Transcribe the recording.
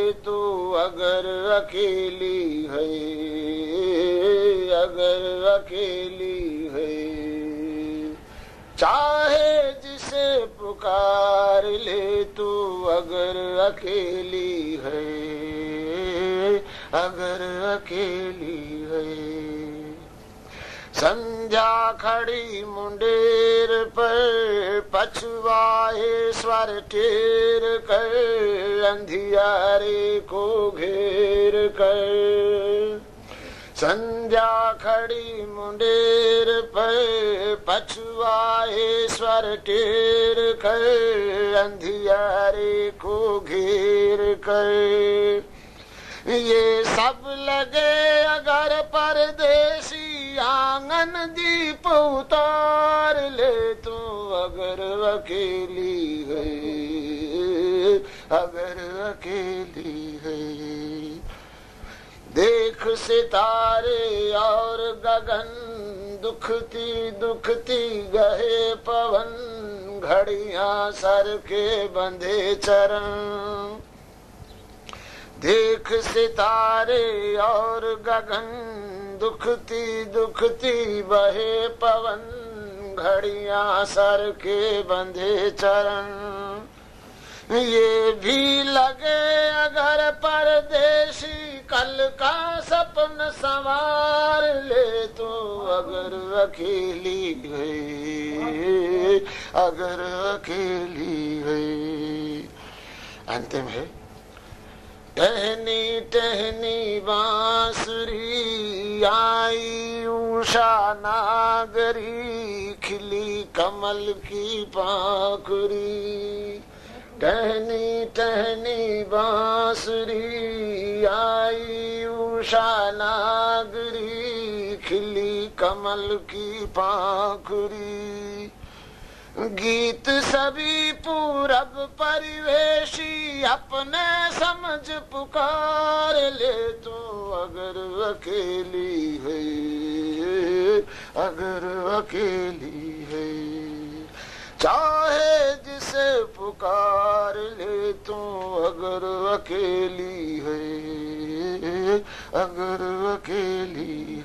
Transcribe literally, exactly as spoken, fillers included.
तू अगर अकेली है, अगर अकेली है। चाहे जिसे पुकार ले तू अगर अकेली है, अगर अकेली है। संध्या खड़ी मुंडेर पर पछुआए स्वर टेर कर, अंधियारे को घेर कर। संध्या खड़ी मुंडेर पर पछुआए स्वर टेर कर, अंधियारे को घेर कर। ये सब लगे अगर परदेसी आंगन दीप उतार ले तू अगर अकेली है, अगर अकेली है। देख सितारे और गगन दुखती दुखती गहे पवन, घड़ियां सर के बंधे चरण। देख सितारे और गगन दुखती दुखती बहे पवन, घड़ियां सर के बंधे चरण। ये भी लगे अगर परदेसी कल का सपन संवार ले तू अगर अकेली है, अगर अकेली है। अंतिम है। टहनी टहनी बांसुरी आई उषा नागरी, खिली कमल की पाखुरी। टहनी टहनी बांसुरी आई उषा नागरी, खिली कमल की पाखुरी। गीत सभी पूरब परिवेशी अपने समझ पुकार ले तू अगर अकेली है, अगर अकेली है। चाहे जिसे पुकार ले तू अगर अकेली है, अगर अकेली